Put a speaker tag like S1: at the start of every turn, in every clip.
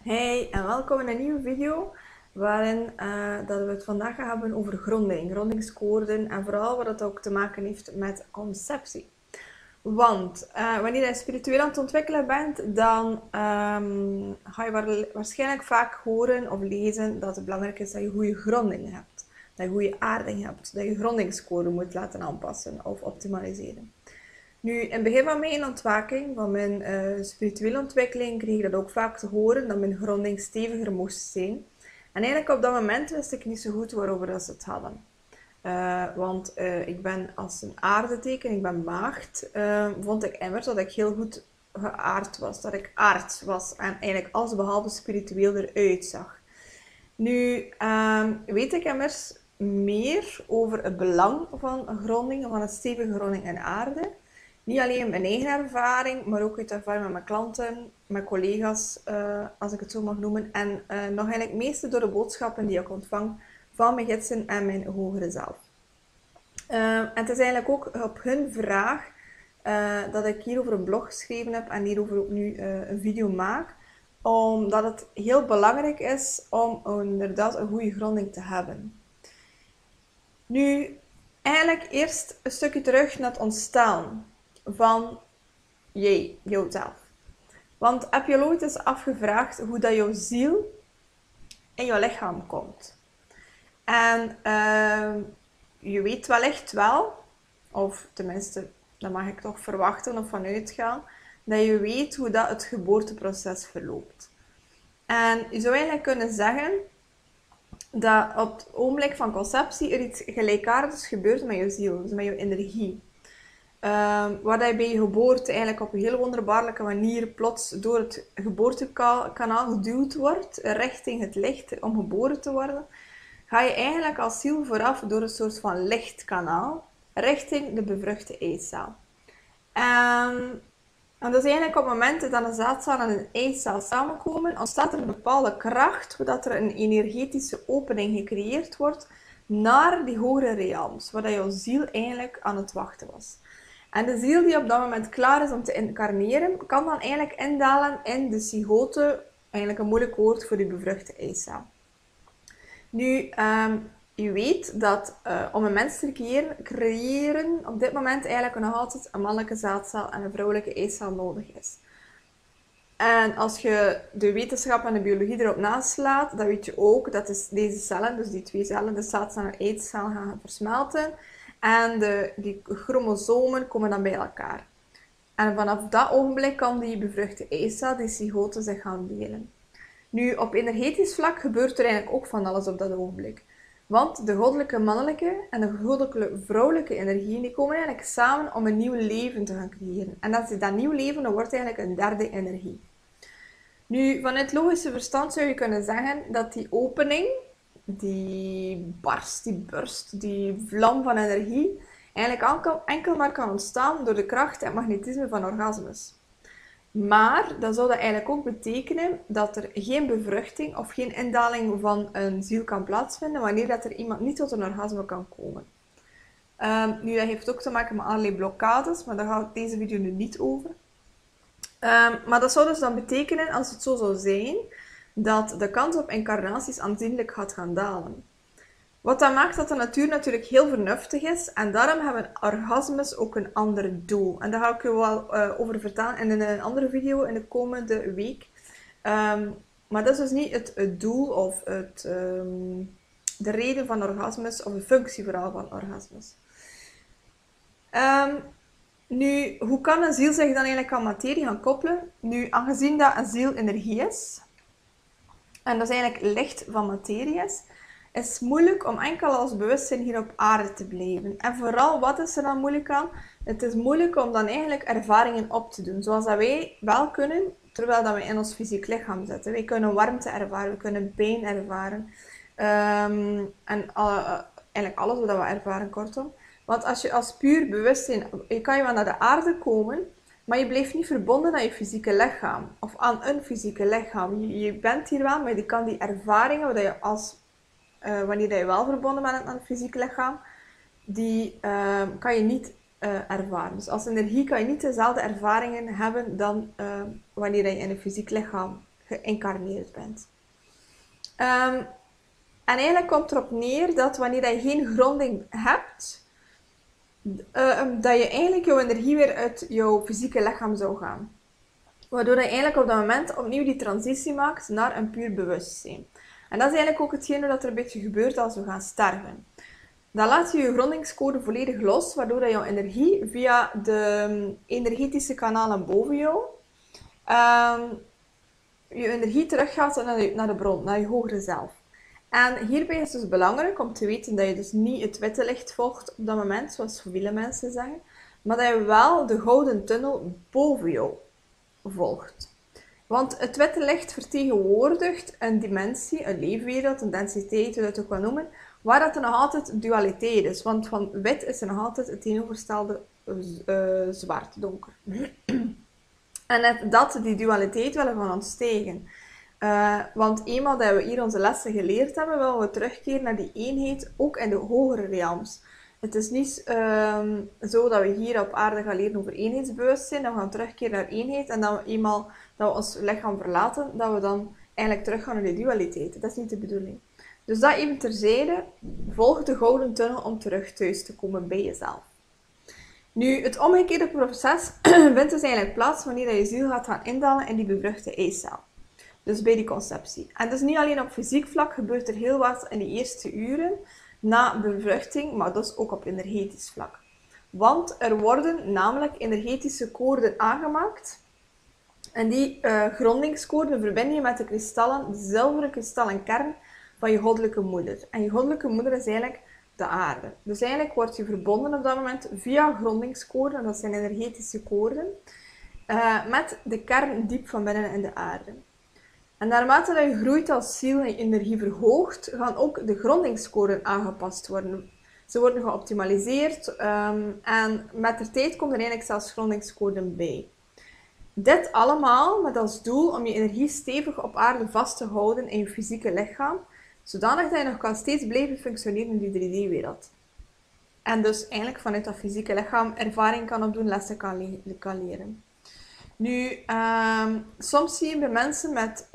S1: Hey en welkom in een nieuwe video waarin dat we het vandaag gaan hebben over gronding, grondingskoorden en vooral wat het ook te maken heeft met conceptie. Want wanneer je spiritueel aan het ontwikkelen bent, dan ga je waarschijnlijk vaak horen of lezen dat het belangrijk is dat je goede gronding hebt. Dat je goede aarding hebt, dat je grondingskoorden moet laten aanpassen of optimaliseren. Nu, in het begin van mijn ontwaking, van mijn spirituele ontwikkeling, kreeg ik dat ook vaak te horen, dat mijn gronding steviger moest zijn. En eigenlijk op dat moment wist ik niet zo goed waarover dat ze het hadden. Want ik ben als een aardeteken, ik ben maagd, vond ik immers dat ik heel goed geaard was. Dat ik aards was en eigenlijk alles behalve spiritueel eruit zag. Nu weet ik immers meer over het belang van gronding, van een stevige gronding in aarde. Niet alleen mijn eigen ervaring, maar ook uit ervaring met mijn klanten, met collega's, als ik het zo mag noemen. En nog eigenlijk meeste door de boodschappen die ik ontvang van mijn gidsen en mijn hogere zelf. En het is eigenlijk ook op hun vraag dat ik hierover een blog geschreven heb en hierover ook nu een video maak. Omdat het heel belangrijk is om inderdaad een goede gronding te hebben. Nu, eigenlijk eerst een stukje terug naar het ontstaan van jouzelf. Want heb je ooit eens afgevraagd hoe dat jouw ziel in jouw lichaam komt? En je weet wellicht wel, of tenminste, dat mag ik toch verwachten of vanuit gaan, dat je weet hoe dat het geboorteproces verloopt. En je zou eigenlijk kunnen zeggen dat op het ogenblik van conceptie er iets gelijkaardigs gebeurt met je ziel, dus met je energie. Waar je bij je geboorte eigenlijk op een heel wonderbaarlijke manier plots door het geboortekanaal geduwd wordt richting het licht om geboren te worden, ga je eigenlijk als ziel vooraf door een soort van lichtkanaal richting de bevruchte eicel. En dat is eigenlijk op het moment dat een zaadcel en een eicel samenkomen, ontstaat er een bepaalde kracht, zodat er een energetische opening gecreëerd wordt naar die hogere realms, waar jouw ziel eigenlijk aan het wachten was. En de ziel die op dat moment klaar is om te incarneren, kan dan eigenlijk indalen in de zygote, eigenlijk een moeilijk woord voor die bevruchte eicel. Nu, je weet dat om een mens te creëren op dit moment eigenlijk nog altijd een mannelijke zaadcel en een vrouwelijke eicel nodig is. En als je de wetenschap en de biologie erop naslaat, dan weet je ook dat deze cellen, dus die twee cellen, de zaadcel en de eicel, gaan versmelten. En die chromosomen komen dan bij elkaar. En vanaf dat ogenblik kan die bevruchte eicel, die zygote, zich gaan delen. Nu, op energetisch vlak gebeurt er eigenlijk ook van alles op dat ogenblik. Want de goddelijke mannelijke en de goddelijke vrouwelijke energie die komen eigenlijk samen om een nieuw leven te gaan creëren. En dat nieuw leven dat wordt eigenlijk een derde energie. Nu, vanuit logische verstand zou je kunnen zeggen dat die opening, die burst, die vlam van energie, eigenlijk enkel maar kan ontstaan door de kracht en magnetisme van orgasmes. Maar dat zou dat eigenlijk ook betekenen dat er geen bevruchting of geen indaling van een ziel kan plaatsvinden wanneer dat er iemand niet tot een orgasme kan komen. Nu, dat heeft ook te maken met allerlei blokkades, maar daar gaat deze video nu niet over. Maar dat zou dus dan betekenen, als het zo zou zijn, dat de kans op incarnaties aanzienlijk gaat gaan dalen. Wat dat maakt dat de natuur natuurlijk heel vernuftig is en daarom hebben orgasmes ook een ander doel. En daar ga ik je wel over vertellen in een andere video in de komende week. Maar dat is dus niet het doel of de reden van orgasmes of de functie vooral van orgasmes. Nu, hoe kan een ziel zich dan eigenlijk aan materie gaan koppelen? Nu, aangezien dat een ziel energie is, en dat is eigenlijk licht van materie is het moeilijk om enkel als bewustzijn hier op aarde te blijven. En vooral, wat is er dan moeilijk aan? Het is moeilijk om dan eigenlijk ervaringen op te doen, zoals dat wij wel kunnen, terwijl dat we in ons fysiek lichaam zitten. Wij kunnen warmte ervaren, we kunnen pijn ervaren. En eigenlijk alles wat we ervaren, kortom. Want als je als puur bewustzijn, je kan je wel naar de aarde komen, maar je blijft niet verbonden aan je fysieke lichaam. Of aan een fysieke lichaam. Je bent hier wel, maar je kan die ervaringen, wanneer je wel verbonden bent aan het fysieke lichaam, die kan je niet ervaren. Dus als energie kan je niet dezelfde ervaringen hebben dan wanneer je in een fysiek lichaam geïncarneerd bent. En eigenlijk komt erop neer dat wanneer je geen gronding hebt, dat je eigenlijk jouw energie weer uit jouw fysieke lichaam zou gaan. Waardoor je eigenlijk op dat moment opnieuw die transitie maakt naar een puur bewustzijn. En dat is eigenlijk ook hetgene dat er een beetje gebeurt als we gaan sterven. Dan laat je je grondingscode volledig los, waardoor dat jouw energie via de energetische kanalen boven jou, je energie teruggaat naar de bron, naar je hogere zelf. En hierbij is het dus belangrijk om te weten dat je dus niet het witte licht volgt op dat moment, zoals vele mensen zeggen, maar dat je wel de gouden tunnel boven jou volgt. Want het witte licht vertegenwoordigt een dimensie, een leefwereld, een densiteit, hoe je dat ook wil noemen, waar dat er nog altijd dualiteit is. Want van wit is er nog altijd het tegenovergestelde zwart, donker. En net dat, die dualiteit willen we gaan ontstegen. Want eenmaal dat we hier onze lessen geleerd hebben, willen we terugkeren naar die eenheid, ook in de hogere realms. Het is niet zo dat we hier op aarde gaan leren over eenheidsbewustzijn, dat we gaan terugkeren naar eenheid en dat we eenmaal dat we ons lichaam verlaten, dat we dan eigenlijk teruggaan naar de dualiteit. Dat is niet de bedoeling. Dus dat even terzijde, volg de gouden tunnel om terug thuis te komen bij jezelf. Nu, het omgekeerde proces vindt dus eigenlijk plaats wanneer je ziel gaat gaan indalen in die bevruchte eicel. Dus bij die conceptie. En dus niet alleen op fysiek vlak gebeurt er heel wat in de eerste uren na bevruchting, maar dus ook op energetisch vlak. Want er worden namelijk energetische koorden aangemaakt. En die grondingskoorden verbind je met de kristallen, de zilveren kristallen kern van je goddelijke moeder. En je goddelijke moeder is eigenlijk de aarde. Dus eigenlijk word je verbonden op dat moment via grondingskoorden, dat zijn energetische koorden, met de kern diep van binnen in de aarde. En naarmate dat je groeit als ziel en je energie verhoogt, gaan ook de grondingskoorden aangepast worden. Ze worden geoptimaliseerd en met de tijd komen er eigenlijk zelfs grondingskoorden bij. Dit allemaal met als doel om je energie stevig op aarde vast te houden in je fysieke lichaam, zodanig dat je nog kan steeds blijven functioneren in die 3D-wereld. En dus eigenlijk vanuit dat fysieke lichaam ervaring kan opdoen, lessen kan leren. Nu, soms zie je bij mensen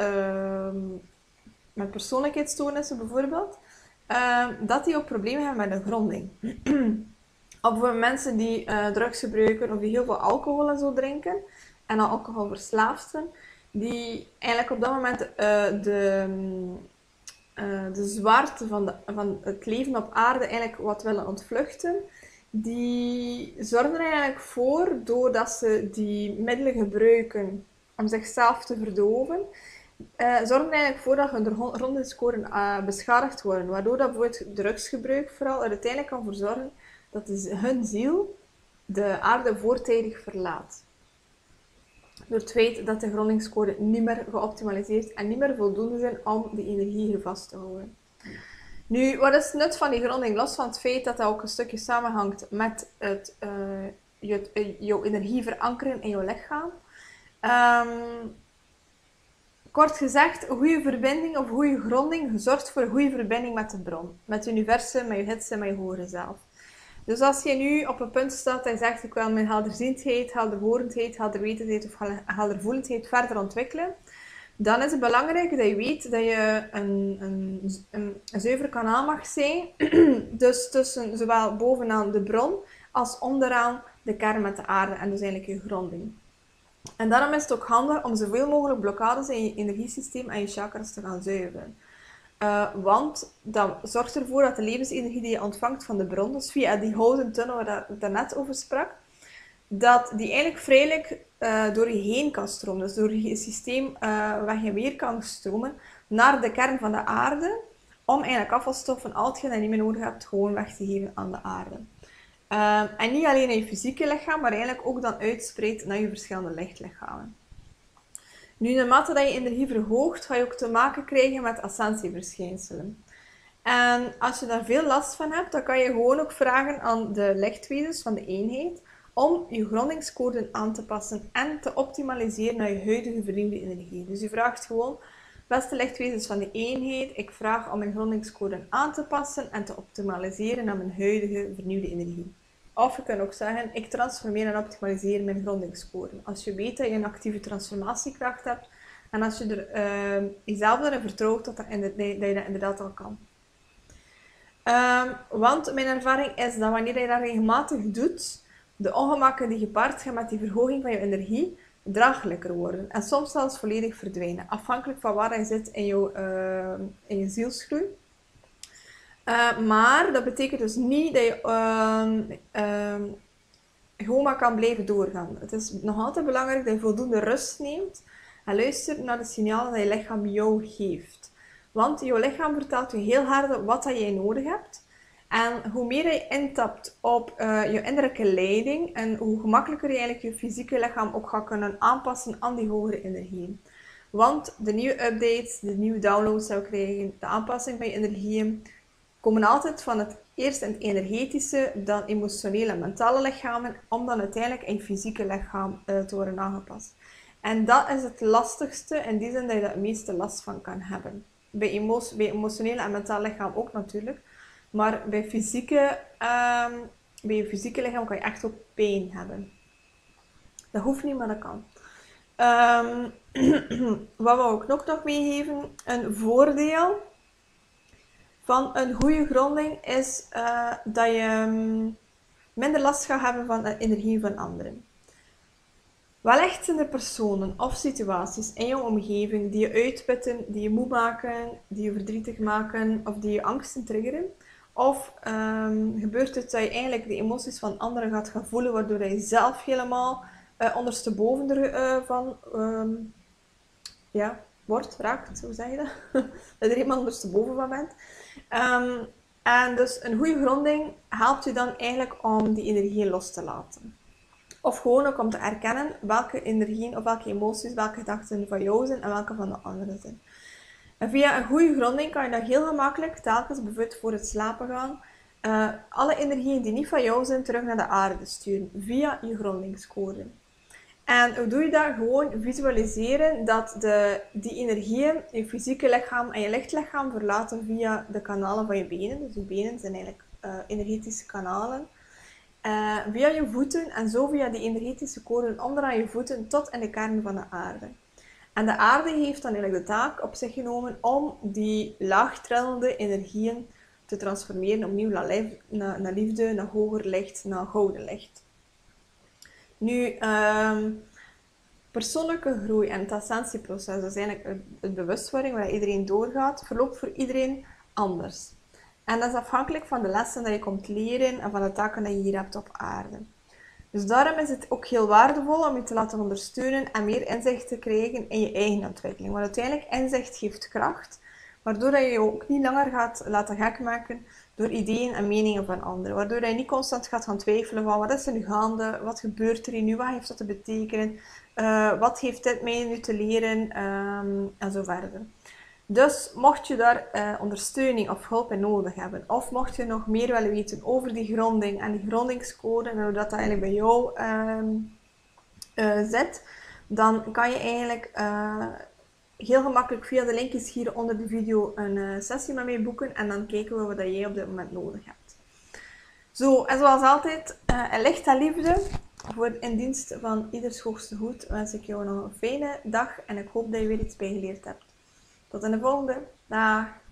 S1: met persoonlijkheidsstoornissen bijvoorbeeld, dat die ook problemen hebben met een gronding. Of bijvoorbeeld mensen die drugs gebruiken of die heel veel alcohol en zo drinken en dan alcoholverslaafd zijn, die eigenlijk op dat moment de zwaarte van het leven op aarde eigenlijk wat willen ontvluchten, die zorgen er eigenlijk voor, doordat ze die middelen gebruiken om zichzelf te verdoven, zorgen er eigenlijk voor dat hun grondingskoorden beschadigd worden, waardoor dat bijvoorbeeld drugsgebruik vooral er uiteindelijk kan voor zorgen dat hun ziel de aarde voortijdig verlaat. Door het feit dat de grondingskoorden niet meer geoptimaliseerd en niet meer voldoende zijn om die energie hier vast te houden. Nu, wat is het nut van die gronding? Los van het feit dat dat ook een stukje samenhangt met jouw energie verankeren in jouw lichaam. Kort gezegd, een goede verbinding of goede gronding zorgt voor een goede verbinding met de bron. Met het universum, met je gids en met je hogere zelf. Dus als je nu op een punt staat dat je zegt, ik wil mijn helderziendheid, helderhorendheid, helderwetendheid of heldervoelendheid verder ontwikkelen, dan is het belangrijk dat je weet dat je een zuiver kanaal mag zijn. Dus tussen zowel bovenaan de bron als onderaan de kern met de aarde en dus eigenlijk je gronding. En daarom is het ook handig om zoveel mogelijk blokkades in je energiesysteem en je chakras te gaan zuiveren. Want dat zorgt ervoor dat de levensenergie die je ontvangt van de bron, dus via die gouden tunnel waar ik daarnet over sprak, dat die eigenlijk vrijelijk door je heen kan stromen. Dus door je systeem weg en weer kan stromen naar de kern van de aarde, om eigenlijk afvalstoffen, al hetgeen dat je niet meer nodig hebt, gewoon weg te geven aan de aarde. En niet alleen in je fysieke lichaam, maar eigenlijk ook dan uitspreidt naar je verschillende lichtlichamen. Nu, naarmate dat je energie verhoogt, ga je ook te maken krijgen met ascensieverschijnselen. En als je daar veel last van hebt, dan kan je gewoon ook vragen aan de lichtwezens van de eenheid om je grondingskoorden aan te passen en te optimaliseren naar je huidige vernieuwde energie. Dus je vraagt gewoon, beste lichtwezens van de eenheid, ik vraag om mijn grondingskoorden aan te passen en te optimaliseren naar mijn huidige vernieuwde energie. Of je kunt ook zeggen, ik transformeer en optimaliseer mijn grondingskoorden. Als je weet dat je een actieve transformatiekracht hebt, En als je jezelf erin vertrouwt dat je dat inderdaad al kan. Want mijn ervaring is dat wanneer je dat regelmatig doet, de ongemakken die gepaard gaan met die verhoging van je energie, draaglijker worden. En soms zelfs volledig verdwijnen. Afhankelijk van waar je zit in je zielsgroei. Maar dat betekent dus niet dat je gewoon maar kan blijven doorgaan. Het is nog altijd belangrijk dat je voldoende rust neemt en luistert naar de signalen dat je lichaam jou geeft. Want je lichaam vertelt je heel hard wat dat jij nodig hebt. En hoe meer je intapt op je innerlijke leiding en hoe gemakkelijker je eigenlijk je fysieke lichaam ook gaat kunnen aanpassen aan die hogere energieën. Want de nieuwe updates, de nieuwe downloads zou krijgen, de aanpassing van je energieën, komen altijd van het eerst in het energetische, dan emotionele en mentale lichamen, om dan uiteindelijk in je fysieke lichaam te worden aangepast. En dat is het lastigste, in die zin dat je daar het meeste last van kan hebben. Bij emotionele en mentale lichaam ook natuurlijk. Maar bij je fysieke lichaam kan je echt ook pijn hebben. Dat hoeft niet, maar dat kan. Wat wil ik nog meegeven? Een voordeel van een goede gronding is dat je minder last gaat hebben van de energie van anderen. Wellicht zijn er personen of situaties in jouw omgeving die je uitputten, die je moe maken, die je verdrietig maken of die je angsten triggeren. Of gebeurt het dat je eigenlijk de emoties van anderen gaat gaan voelen, waardoor je zelf helemaal ondersteboven ervan raakt, hoe zeg je dat? Dat je er helemaal ondersteboven van bent. En dus een goede gronding helpt je dan eigenlijk om die energie los te laten. Of gewoon ook om te erkennen welke energieën of welke emoties, welke gedachten van jou zijn en welke van de anderen zijn. En via een goede gronding kan je dan heel gemakkelijk, telkens bijvoorbeeld voor het slapen gaan, alle energieën die niet van jou zijn terug naar de aarde sturen. Via je grondingscode. En hoe doe je dat? Gewoon visualiseren dat die energieën je fysieke lichaam en je lichtlichaam verlaten via de kanalen van je benen. Dus je benen zijn eigenlijk energetische kanalen. Via je voeten en zo via die energetische koorden onderaan je voeten tot in de kern van de aarde. En de aarde heeft dan eigenlijk de taak op zich genomen om die laagtrillende energieën te transformeren opnieuw naar liefde, naar hoger licht, naar gouden licht. Nu, persoonlijke groei en het ascensieproces, dus eigenlijk het bewustwording waar iedereen doorgaat, verloopt voor iedereen anders. En dat is afhankelijk van de lessen dat je komt leren en van de taken die je hier hebt op aarde. Dus daarom is het ook heel waardevol om je te laten ondersteunen en meer inzicht te krijgen in je eigen ontwikkeling. Want uiteindelijk, inzicht geeft kracht, waardoor je je ook niet langer gaat laten gek maken door ideeën en meningen van anderen. Waardoor je niet constant gaat gaan twijfelen van wat is er nu gaande, wat gebeurt er nu, wat heeft dat te betekenen, wat heeft dit mij nu te leren en zo verder. Dus mocht je daar ondersteuning of hulp in nodig hebben, of mocht je nog meer willen weten over die gronding en die grondingscode en hoe dat eigenlijk bij jou zit, dan kan je eigenlijk heel gemakkelijk via de linkjes hier onder de video een sessie met mij boeken en dan kijken we wat jij op dit moment nodig hebt. Zo, en zoals altijd, licht en liefde voor in dienst van ieders hoogste goed wens ik jou nog een fijne dag en ik hoop dat je weer iets bijgeleerd hebt. Tot in de volgende. Dag!